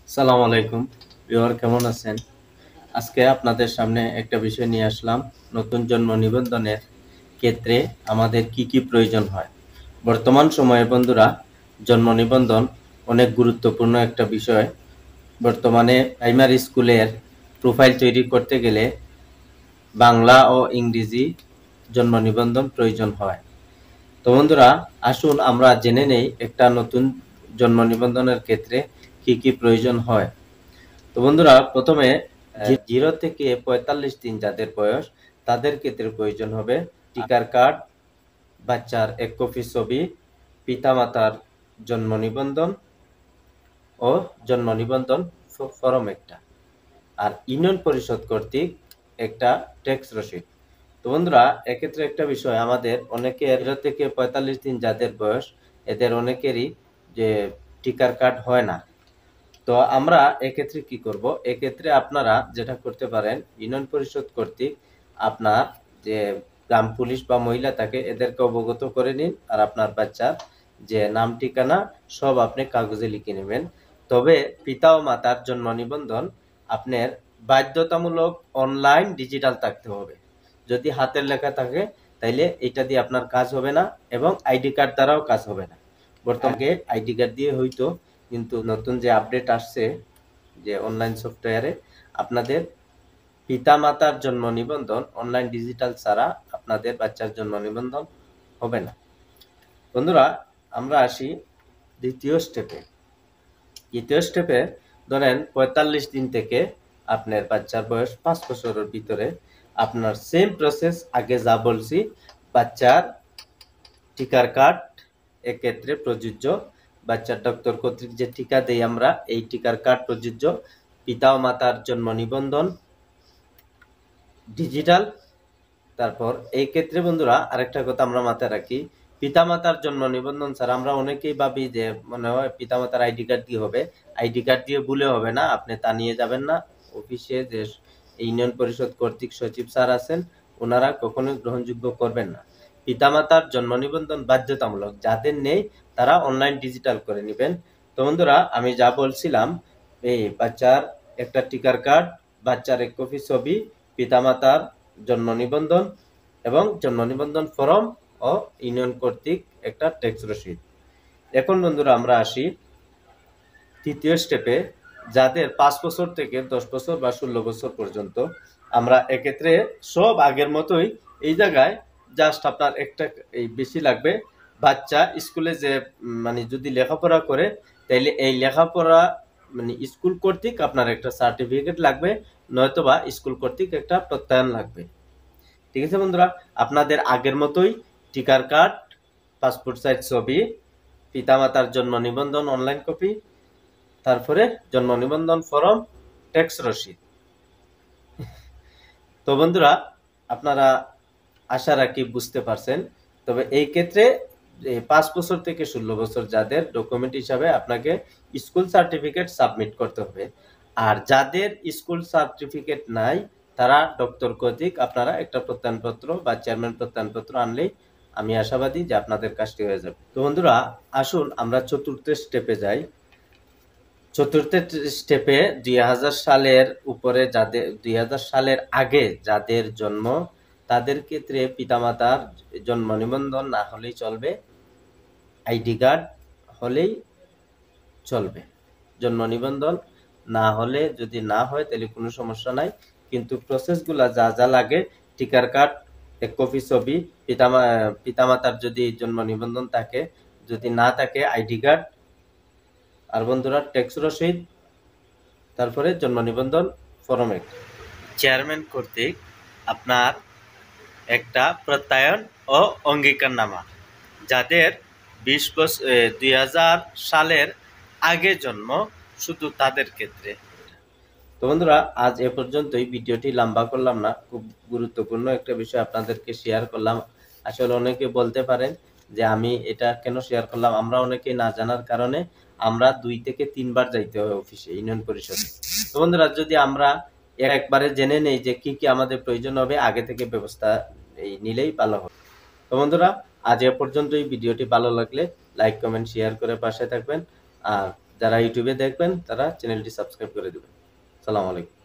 সালাম আলাইকুম ভিউয়ার, কেমন আছেন? আজকে আপনাদের সামনে একটা বিষয় নিয়ে আসলাম। নতুন জন্ম নিবন্ধনের ক্ষেত্রে আমাদের কি কি প্রয়োজন হয়। বর্তমান সময়ে বন্ধুরা, জন্ম নিবন্ধন অনেক গুরুত্বপূর্ণ একটা বিষয়। বর্তমানে প্রাইমারি স্কুলের প্রোফাইল তৈরি করতে গেলে বাংলা ও ইংরেজি জন্ম নিবন্ধন প্রয়োজন হয়। তো বন্ধুরা, আসুন আমরা জেনে নেই একটা নতুন জন্ম নিবন্ধনের ক্ষেত্রে কি কি প্রয়োজন হয়। তো বন্ধুরা, প্রথমে 0 থেকে 45 দিন যাদের বয়স, তাদের ক্ষেত্রে প্রয়োজন হবে টিকার কার্ড, বাচ্চার এক কপি ছবি, পিতামাতার জন্ম নিবন্ধন ও জন্ম নিবন্ধন ফরম একটা, আর ইউনিয়ন পরিষদ কর্তৃক একটা ট্যাক্স রসিদ। তো বন্ধুরা, এক্ষেত্রে একটা বিষয়, আমাদের অনেকের 0 থেকে 45 দিন যাদের বয়স, এদের অনেকেরই যে টিকার কার্ড হয় না। তো আমরা এক্ষেত্রে কি করব? এক্ষেত্রে আপনারা যেটা করতে পারেন, ইউনিয়ন পরিষদ কর্তৃক আপনার যে গ্রাম পুলিশ বা মহিলা থাকে, এদেরকে অবগত করে নিন। আর আপনার বাচ্চার যে নাম ঠিকানা সব আপনি কাগজে লিখে নেবেন। তবে পিতা ও মাতার জন্ম নিবন্ধন আপনার বাধ্যতামূলক অনলাইন ডিজিটাল থাকতে হবে। যদি হাতের লেখা থাকে তাইলে এটা দিয়ে আপনার কাজ হবে না, এবং আইডি কার্ড দ্বারাও কাজ হবে না। বর্তমানে আইডি কার্ড দিয়ে হয়তো, কিন্তু নতুন যে আপডেট আসছে যে অনলাইন সফটওয়্যারে, আপনাদের পিতামাতার জন্ম নিবন্ধন অনলাইন ডিজিটাল ছাড়া আপনাদের বাচ্চার জন্ম নিবন্ধন হবে না। বন্ধুরা, আমরা আসি দ্বিতীয় স্টেপে। দ্বিতীয় স্টেপে ধরেন 45 দিন থেকে আপনার বাচ্চার বয়স 5 বছরের ভিতরে, আপনার সেম প্রসেস আগে যা বলছি, বাচ্চার টিকার কার্ড এক্ষেত্রে প্রযোজ্য। বাচ্চার ডক্টর কর্তৃক যে টিকা দেই আমরা, এই টিকার কার্ড প্রযোজ্য। পিতা ও মাতার জন্ম নিবন্ধন ডিজিটাল। তারপর এই ক্ষেত্রে বন্ধুরা, আরেকটা কথা আমরা মাথায় রাখি, পিতামাতার জন্ম নিবন্ধন ছাড়া আমরা অনেকেই ভাবি যে মনে হয় পিতামাতার আইডি কার্ড দিয়ে হবে। আইডি কার্ড দিয়ে ভুলে হবে না, আপনি তা নিয়ে যাবেন না। অফিসে যে ইউনিয়ন পরিষদ কর্তৃক সচিব স্যার আছেন, ওনারা কখনোই গ্রহণযোগ্য করবেন না। পিতামাতার জন্ম নিবন্ধন বাধ্যতামূলক, যাদের নেই তারা অনলাইন ডিজিটাল করে নেবেন। তো বন্ধুরা, আমি যা বলছিলাম, এই বাচ্চার একটা টিকার কার্ড, বাচ্চার এক কপি ছবি, পিতামাতার জন্ম নিবন্ধন এবং জন্ম নিবন্ধন ফরম ও ইউনিয়ন কর্তৃক একটা ট্যাক্স রসিদ। এখন বন্ধুরা, আমরা আসি তৃতীয় স্টেপে। যাদের 5 বছর থেকে 10 বছর বা 16 বছর পর্যন্ত, আমরা এক্ষেত্রে সব আগের মতোই। এই জায়গায় জাস্ট আপনার একটা এই বেশি লাগবে, বাচ্চা স্কুলে যে মানে যদি লেখাপড়া করে, তাইলে এই লেখাপড়া মানে স্কুল কর্তৃক আপনার একটা সার্টিফিকেট লাগবে, নয়তোবা স্কুল কর্তৃক একটা প্রত্যয়ন লাগবে। ঠিক আছে বন্ধুরা, আপনাদের আগের মতোই টিকার কার্ড, পাসপোর্ট সাইজ ছবি, পিতামাতার জন্ম নিবন্ধন অনলাইন কপি, তারপরে জন্ম নিবন্ধন ফরম, ট্যাক্স রসিদ। তো বন্ধুরা, আপনারা আশা রাখি বুঝতে পারছেন। তবে এই ক্ষেত্রে 5 বছর থেকে 16 বছর যাদের, ডকুমেন্ট হিসাবে আপনাকে স্কুল সার্টিফিকেট সাবমিট করতে হবে। আর যাদের স্কুল সার্টিফিকেট নাই, তারা ডক্টর কর্তৃক আপনারা একটা প্রত্যয়নপত্র বা চেয়ারম্যান প্রত্যয়নপত্র আনলেই আমি আশাবাদী যে আপনাদের কাজটি হয়ে যাবে। তো বন্ধুরা, আসুন আমরা চতুর্থ স্টেপে যাই। চতুর্থ স্টেপে 2000 সালের উপরে যাদের, 2000 সালের আগে যাদের জন্ম, তাদের ক্ষেত্রে পিতামাতার জন্ম নিবন্ধন না হলেই চলবে, আইডি কার্ড হলেই চলবে। জন্ম নিবন্ধন না হলে, যদি না হয় তাহলে কোনো সমস্যা নাই, কিন্তু প্রসেসগুলা যা যা লাগে, টিকার কার্ড, এক কপি ছবি, পিতামাতার যদি জন্ম নিবন্ধন থাকে, যদি না থাকে আইডি কার্ড, আর বন্ধুরা ট্যাক্স রসিদ, তারপরে জন্ম নিবন্ধন ফরমেট, চেয়ারম্যান কর্তৃক আপনার একটা প্রত্যয়ন ও অঙ্গীকারনামা, যাদের 2000 সালের আগে জন্ম, শুধু তাদের ক্ষেত্রে। তো বন্ধুরা, আজ এ পর্যন্তই। ভিডিওটি লম্বা করলাম না, খুব গুরুত্বপূর্ণ একটা বিষয় আপনাদেরকে শেয়ার করলাম। আসলে অনেকে বলতে পারেন যে আমি এটা কেন শেয়ার করলাম। আমরা অনেকে না জানার কারণে আমরা 2 থেকে 3 বার যাইতে হয় অফিসে, ইউনিয়ন পরিষদে। তো বন্ধুরা, যদি আমরা একবারে জেনে নেই যে কি কি আমাদের প্রয়োজন হবে, আগে থেকে ব্যবস্থা নিলেই ভালো হবে। তো বন্ধুরা, আজ এ পর্যন্তই। ভিডিওটি ভালো লাগলে লাইক, কমেন্ট, শেয়ার করে পাশে থাকবেন। আর যারা ইউটিউবে দেখবেন তারা চ্যানেলটি সাবস্ক্রাইব করে দেবেন। সালাম আলাইকুম।